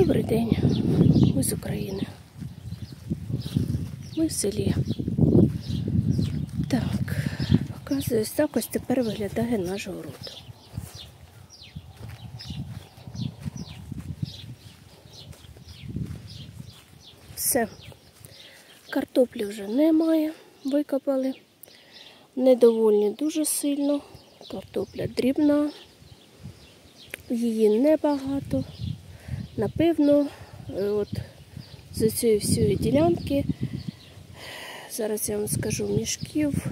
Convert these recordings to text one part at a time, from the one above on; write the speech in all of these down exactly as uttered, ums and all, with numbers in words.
Добрий день, ми з України. Ми в селі. Так, показую, ось так ось тепер виглядає наш город. Все, картоплі вже немає, викопали. Недовольні дуже сильно, картопля дрібна, її небагато. Напевно, от з цієї всієї ділянки, зараз я вам скажу, мішків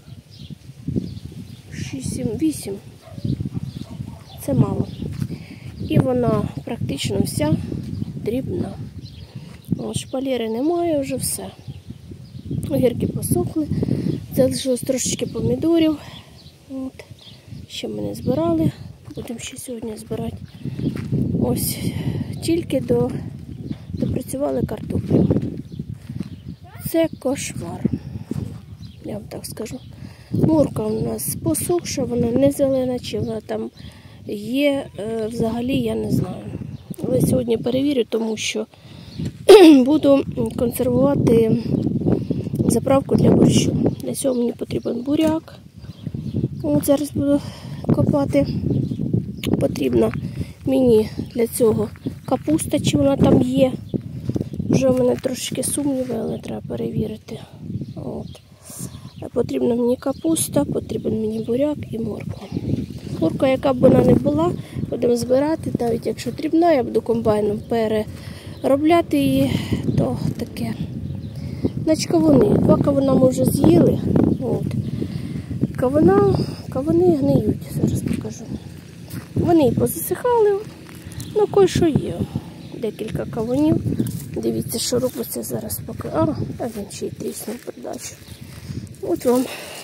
шість-вісім, це мало. І вона практично вся дрібна. От, шпалери немає, вже все. Огірки посохли, залишилось трошечки помідорів. От. Ще ми не збирали, будемо ще сьогодні збирати. Ось, тільки до, допрацювали картоплю. Це кошмар, я вам так скажу. Морква у нас посохша, вона не зелена, чи вона там є, е, взагалі я не знаю. Але сьогодні перевірю, тому що буду консервувати заправку для борщу. Для цього мені потрібен буряк. От зараз буду копати. Потрібна мені для цього капуста, чи вона там є. Вже в мене трошки сумніви, але треба перевірити. От. Потрібна мені капуста, потрібен мені буряк і морква. Морква, яка б вона не була, будемо збирати. Навіть якщо дрібна, я буду комбайном переробляти її, то таке. Значить, кавуни. Два кавуна ми вже з'їли. От. Кавуна, кавуни гниють, зараз покажу. Вони позасихали, ну кое-що є. Декілька кавунів. Дивіться, що робиться зараз поки. А, а він ще й тріснув передачу. От вам.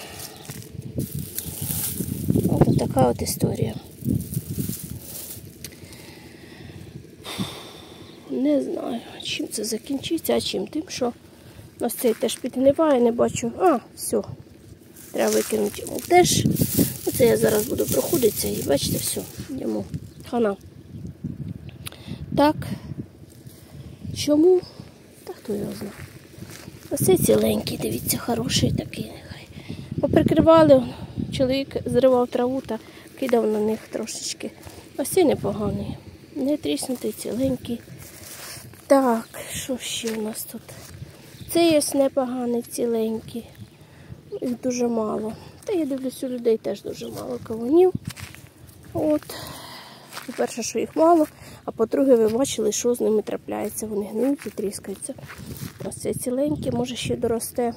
Ось така от історія. Не знаю, чим це закінчиться, а чим. Тим, що у нас цей теж підгниває, не бачу. А, все. Треба викинути йому теж. Оце я зараз буду проходитися і бачите, все, йому хана. Так, чому? Та хто його знає. Оце ціленький, дивіться, хороший такий нехай. Поприкривали, чоловік зривав траву та кидав на них трошечки. Ось цей непоганий, не тріснутий, ціленький. Так, що ще у нас тут? Цей ось непоганий, ціленький. Їх дуже мало. Та я дивлюсь, у людей теж дуже мало кавунів. От. По-перше, що їх мало, а по-друге, ви бачили, що з ними трапляється. Вони гниють і тріскаються. Ось це ціленьке, може ще доросте.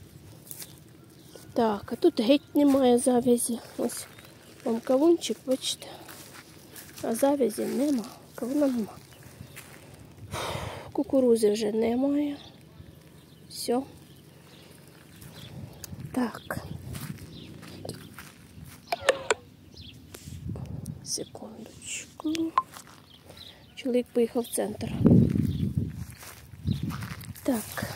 Так, а тут геть немає зав'язі. Ось вам кавунчик, бачите. А зав'язі нема. Кавуна нема. Кукурузи вже немає. Все. Так. Секундочку. Чоловік поїхав в центр. Так.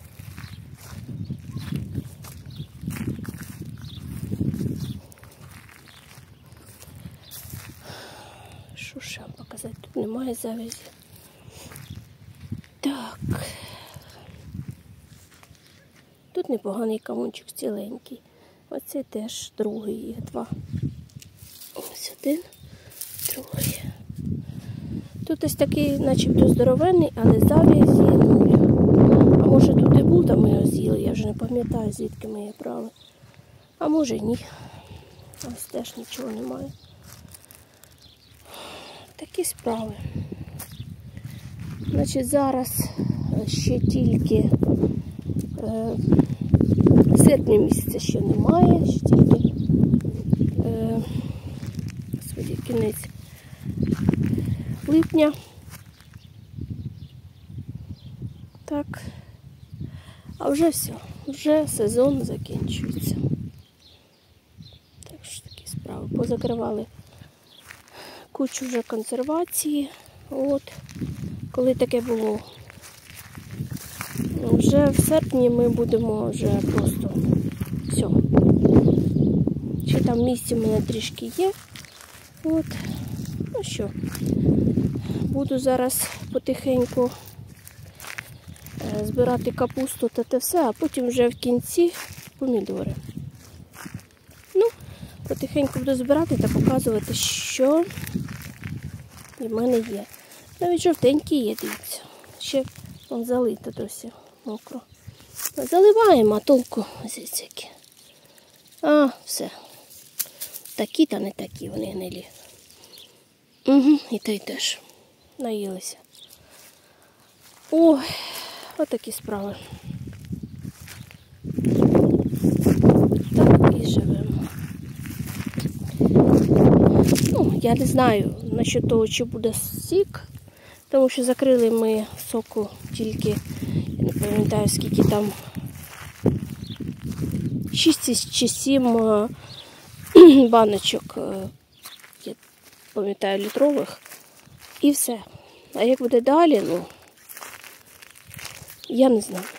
Що ще вам показати? Тут немає завязі. Так. Тут непоганий кавунчик, ціленький. Оце теж другий, їх два. Ось один, другий. Тут ось такий, начебто, здоровенний, але зав'язі нуль. А може тут і був, там ми його з'їли, я вже не пам'ятаю, звідки ми її брали. А може ні. Ось теж нічого немає. Такі справи. Значить, зараз ще тільки е, серпня місяця ще немає, ще тільки е, господи, кінець липня. Так, а вже все, вже сезон закінчується. Так що такі справи. Позакривали кучу вже консервації. От, коли таке було. Вже в серпні ми будемо вже просто все. Ще там місці в мене трішки є. От. Ну що, буду зараз потихеньку збирати капусту та те все, а потім вже в кінці помідори. Ну, потихеньку буду збирати та показувати, що в мене є. Навіть жовтенькі є, дивіться. Ще вон залито досі мокро. Заливаємо, а толку зіцяки. А, все. Такі та не такі, вони гнилі. Угу, і той теж. Наїлися. Ой, отакі справи. Так і живемо. Ну, я не знаю насчет того, чи буде сік, тому що закрили ми соку тільки, я не пам'ятаю, скільки там, шість чи сім баночок, я пам'ятаю, літрових, і все. А як буде далі, ну, я не знаю.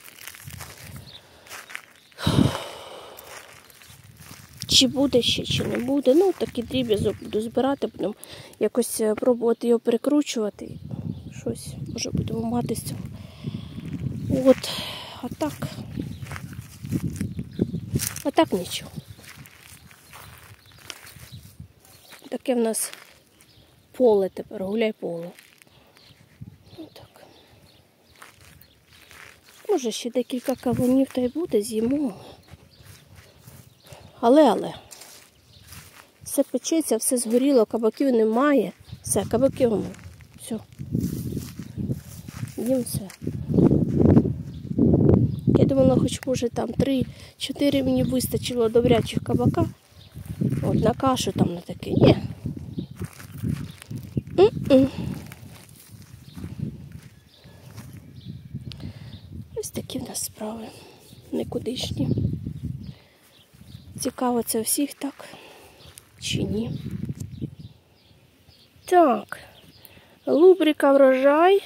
Чи буде ще, чи не буде. Ну, такий дріб'язок буду збирати, будемо якось пробувати його перекручувати. Щось, може, будемо мати з цього. От, а так. А так нічого. Таке в нас поле тепер, гуляй поле. Отак. Може, ще декілька кавунів та й буде, з'їмо. Але-але. Все печеться, все згоріло, кабаків немає. Все, кабаки воно. Все. Їм все. Я думала, хоч може там три-чотири мені вистачило добрячих кабака. От на кашу там на таке. Ні. М-м. Ось такі в нас справи. Никудишні. Цікаво, це всіх так чи ні. Так. Лубрика врожай.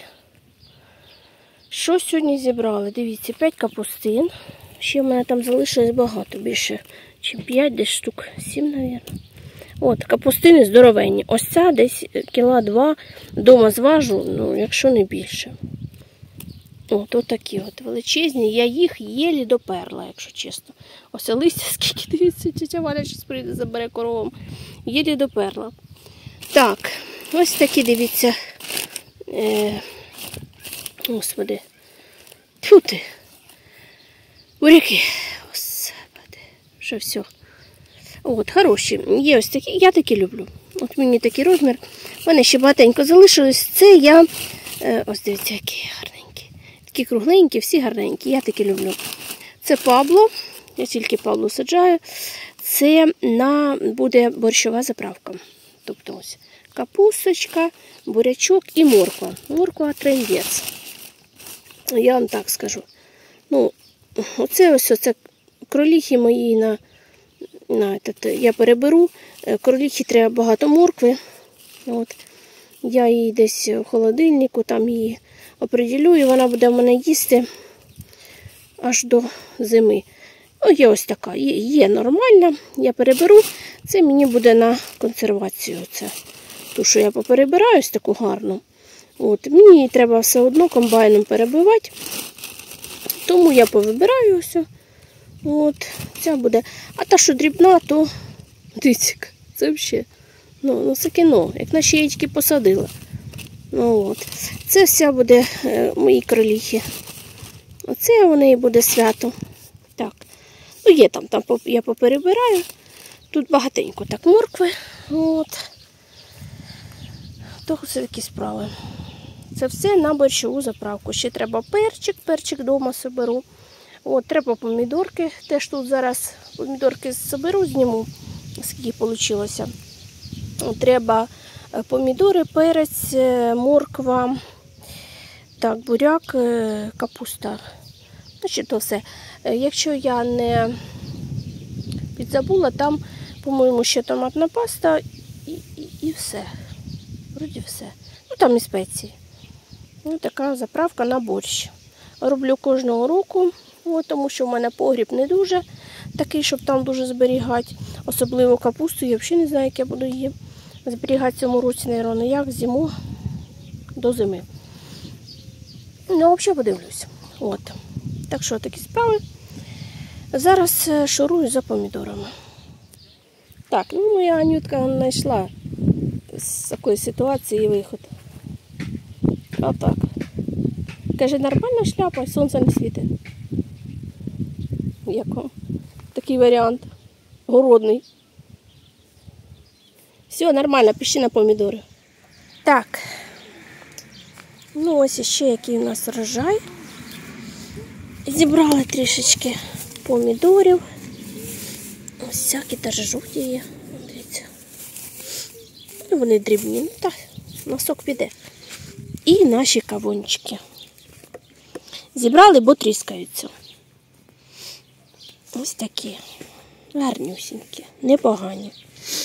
Що сьогодні зібрали? Дивіться, п'ять капустин. Ще в мене там залишилось багато, більше, чи п'ять, десь штук, сім, мабуть. От, капустини здоровенні. Ось ця десь кіла два вдома зважу, ну, якщо не більше. От, от такі от величезні. Я їх єлі доперла, якщо чесно. Ось листя, скільки, дивіться, тетя Валя щось прийде, забере коровам. Єлі доперла. Так, ось такі, дивіться. Е, Господи. Тьфу ти. Буряки. Господи. Що все. От, хороші. Є ось такі. Я такі люблю. От мені такий розмір. Вони ще багатенько залишились. Це я... Е, ось дивіться, які гарненькі. Такі кругленькі, всі гарненькі. Я такі люблю. Це Пабло. Я тільки Пабло саджаю. Це на буде борщова заправка. Тобто ось капусточка, бурячок і морква. Морква трендець. Я вам так скажу. Ну, оце ось оце кроліхи мої на, на этот, я переберу. Кроліхи треба багато моркви. От. Я її десь в холодильнику, там її оприділю, і вона буде в мене їсти аж до зими. Ну, є ось така, є, є нормальна. Я переберу. Це мені буде на консервацію. Це ту, що я поперебираю, ось таку гарну. От, мені її треба все одно комбайном перебивати. Тому я повибираю все. От, ця буде. А та, що дрібна, то дивіться, це взагалі. Ну, ну це кіно, як наші я тільки посадила. Ну, от. Це вся буде е, мої кроліхи. Оце у неї буде свято. Так. Ну, є там, там я поперебираю. Тут багатенько так моркви. От. То все такі справи. Це все на борщову заправку. Ще треба перчик, перчик вдома соберу. От, треба помідорки. Теж тут зараз помідорки соберу, зніму, скільки вийшло. Треба помідори, перець, морква, так, буряк, капуста. Значить, то все. Якщо я не підзабула, там, по-моєму, ще томатна паста і, і, і все. Вроді все. Ну, там і спеції. Ну, така заправка на борщ. Роблю кожного року, от, тому що в мене погріб не дуже такий, щоб там дуже зберігати. Особливо капусту, я взагалі не знаю, як я буду її зберігати в цьому році, мабуть, як зиму. до зими. Ну, взагалі подивлюсь. От. Так що такі справи. Зараз шурую за помідорами. Так, ну моя Анютка знайшла з такої ситуації виход. Отак. Каже, нормальна шляпа, сонце не світить. Яко? Такий варіант. Городний. Все, нормально, пішли на помідори. Так. Ну ось ще який у нас врожай. Зібрали трішечки помідорів. Ось всякі теж жовті є. Дивіться. Ну, вони дрібні. Ну так, на сок піде. І наші кавунчики. Зібрали, бо тріскаються. Ось такі. Гарнюсінькі, непогані.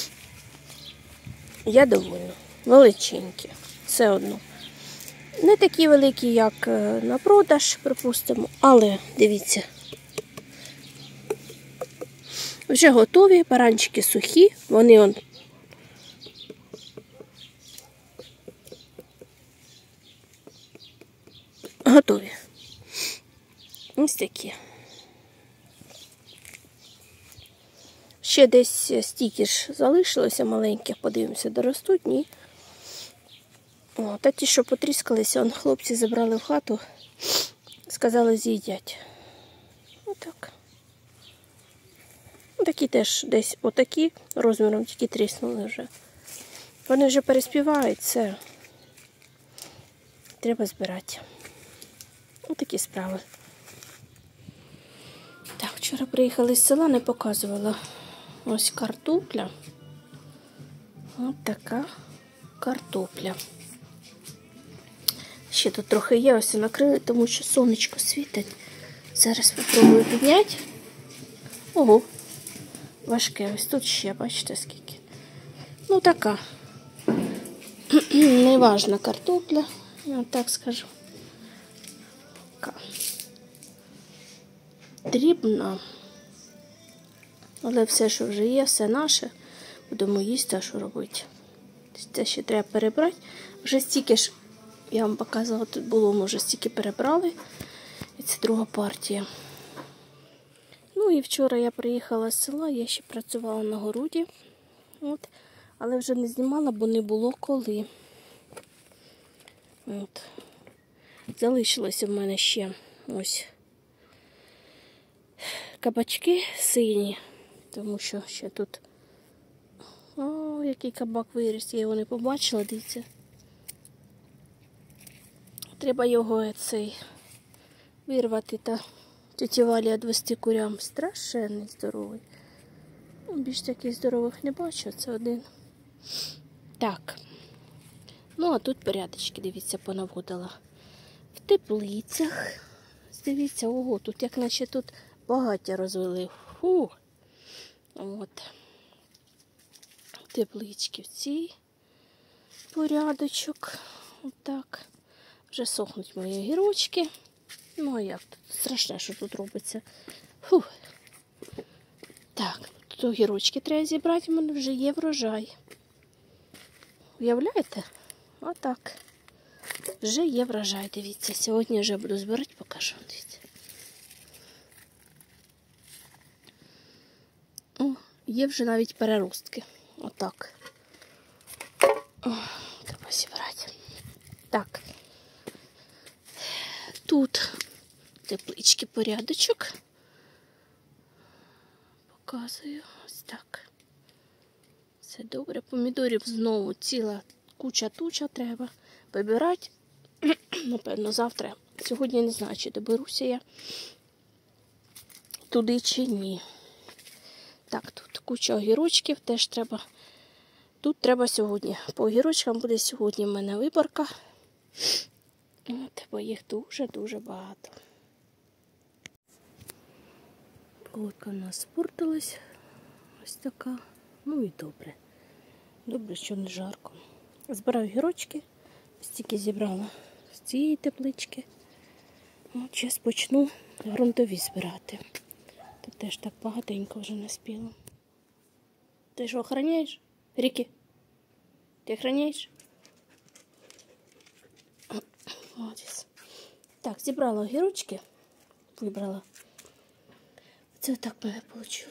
Я довольна. Величенькі. Все одно. Не такі великі, як на продаж, припустимо, але дивіться. Вже готові, баранчики сухі, вони он готові. Ось такі. Ще десь стільки ж залишилося маленьких, подивимося, доростуть, ні. О, та ті, що потріскалися, он хлопці забрали в хату, сказали, з'їдять. Отак. Такі теж десь отакі, розміром тільки тріснули вже. Вони вже переспівають, це треба збирати. Отакі справи. Так, вчора приїхали з села, не показувала. Ось картопля. Ось така картопля. Ще тут трохи є, ось накрили, тому що сонечко світить. Зараз спробую підняти. Ого, важке. Ось тут ще, бачите, скільки. Ну, така. Неважна картопля, я так скажу. Така. Дрібна. Але все, що вже є, все наше. Будемо їсти, а що робити. Це ще треба перебрати. Вже стільки ж, я вам показувала, тут було, ми вже стільки перебрали. І це друга партія. Ну і вчора я приїхала з села, я ще працювала на городі. От. Але вже не знімала, бо не було коли. От. Залишилося в мене ще ось кабачки сині. Тому що ще тут, о, який кабак виріс, я його не побачила, дивіться. Треба його цей вирвати та тіті Валі відвести курям. Страшенний, здоровий. Більш таких здорових не бачу, це один. Так. Ну, а тут порядочки, дивіться, понаводила. В теплицях. Дивіться, ого, тут як наче тут багаття розвели. Фу. От. Теплички в цій порядочок. Отак. Вже сохнуть мої огірочки. Ну, а як тут? Страшне, що тут робиться. Фу. Так, тут огірочки треба зібрати, у мене вже є врожай. Уявляєте? Отак. Вже є врожай, дивіться. Сьогодні вже буду збирати, покажу. Дивіться. О, є вже навіть переростки. Отак. О, треба зібрати. Так. Тут теплички порядочок. Показую. Ось так. Все добре. Помідорів знову ціла куча-туча треба вибирати. Напевно, завтра. Сьогодні не знаю, чи доберуся я туди чи ні. Так, тут куча огірочків теж треба. Тут треба сьогодні. По огірочкам буде сьогодні в мене виборка. От, бо їх дуже-дуже багато. Погодка у нас спортилась. Ось така. Ну і добре. Добре, що не жарко. Збираю гірочки. Стільки зібрала з цієї теплички. От зараз почну ґрунтові збирати. Тут теж так багатенько вже наспіло. Ти що, охороняєш? Ріки? Ти охороняєш? Ось. Так, зібрала огірочки. Вибрала. Це так в мене вийшло.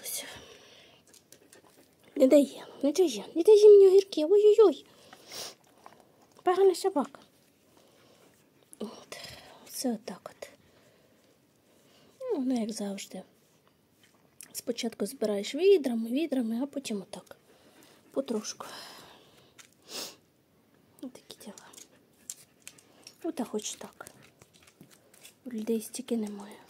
Не дає, не дає, не дає мені огірки. Ой-ой-ой. Погана собака. От. Це отак от. Ну, ну, як завжди. Спочатку збираєш відрами, відрами, а потім отак. Потрошку. Ось такі діла. Ота хоч так. У людей стільки немає.